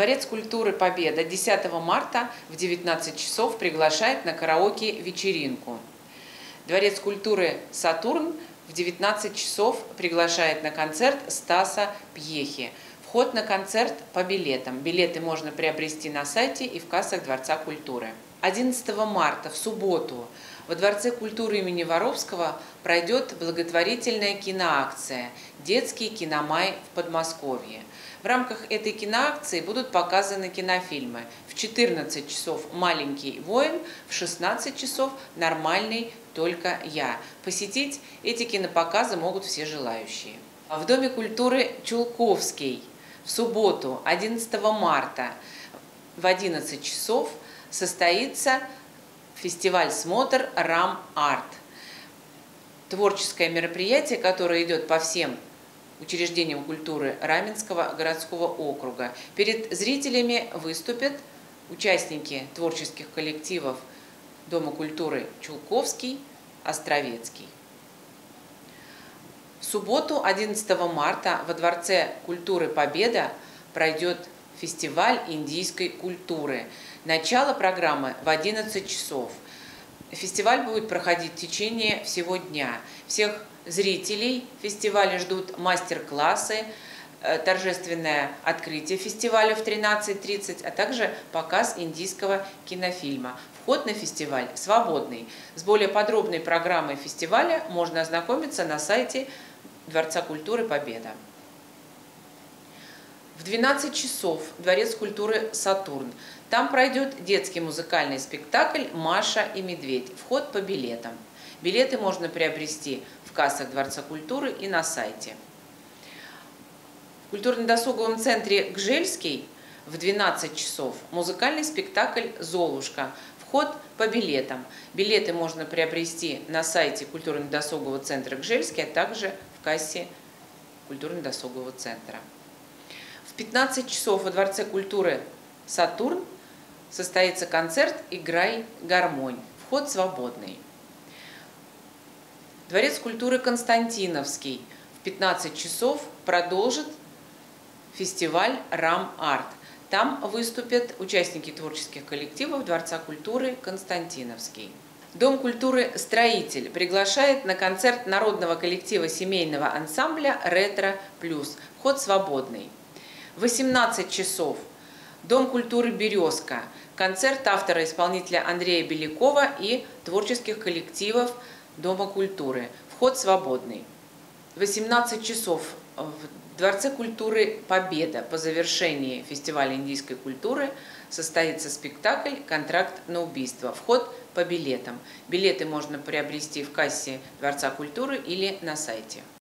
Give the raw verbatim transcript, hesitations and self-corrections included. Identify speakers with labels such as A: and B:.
A: Дворец культуры «Победа» десятого марта в девятнадцать часов приглашает на караоке-вечеринку. Дворец культуры «Сатурн» в девятнадцать часов приглашает на концерт Стаса Пьехи. Вход на концерт по билетам. Билеты можно приобрести на сайте и в кассах Дворца культуры. одиннадцатого марта в субботу во Дворце культуры имени Воровского пройдет благотворительная киноакция «Детский киномай» в Подмосковье. В рамках этой киноакции будут показаны кинофильмы. В четырнадцать часов «Маленький воин», в шестнадцать часов «Нормальный только я». Посетить эти кинопоказы могут все желающие. В Доме культуры «Чулковский» в субботу, одиннадцатого марта, в одиннадцать часов состоится фестиваль «Смотр Рам Арт». Творческое мероприятие, которое идет по всем учреждениям культуры Раменского городского округа. Перед зрителями выступят участники творческих коллективов Дома культуры «Чулковский», «Островецкий». В субботу, одиннадцатого марта, во Дворце культуры «Победа» пройдет фестиваль индийской культуры. Начало программы в одиннадцать часов. Фестиваль будет проходить в течение всего дня. Всех зрителей фестиваля ждут мастер-классы, торжественное открытие фестиваля в тринадцать тридцать, а также показ индийского кинофильма. Вход на фестиваль свободный. С более подробной программой фестиваля можно ознакомиться на сайте Дворца культуры «Победа». В двенадцать часов Дворец культуры «Сатурн». Там пройдет детский музыкальный спектакль «Маша и медведь». Вход по билетам. Билеты можно приобрести в кассах Дворца культуры и на сайте. В культурно-досуговом центре «Гжельский» в двенадцать часов музыкальный спектакль «Золушка». Вход по билетам. Билеты можно приобрести на сайте культурно-досугового центра «Гжельский», а также в кассе культурно-досугового центра. В пятнадцать часов во Дворце культуры «Сатурн» состоится концерт «Играй гармонь». Вход свободный. Дворец культуры «Константиновский» в пятнадцать часов продолжит фестиваль «Рам Арт». Там выступят участники творческих коллективов Дворца культуры «Константиновский». Дом культуры «Строитель» приглашает на концерт народного коллектива семейного ансамбля «Ретро Плюс». Вход свободный. В восемнадцать часов Дом культуры «Березка». Концерт автора-исполнителя Андрея Белякова и творческих коллективов Дома культуры. Вход свободный. В восемнадцать часов в Дворце культуры «Победа» по завершении фестиваля индийской культуры состоится спектакль «Контракт на убийство». Вход по билетам. Билеты можно приобрести в кассе Дворца культуры или на сайте.